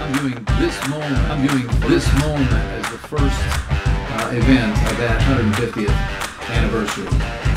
I'm viewing this moment as the first event of that 150th anniversary.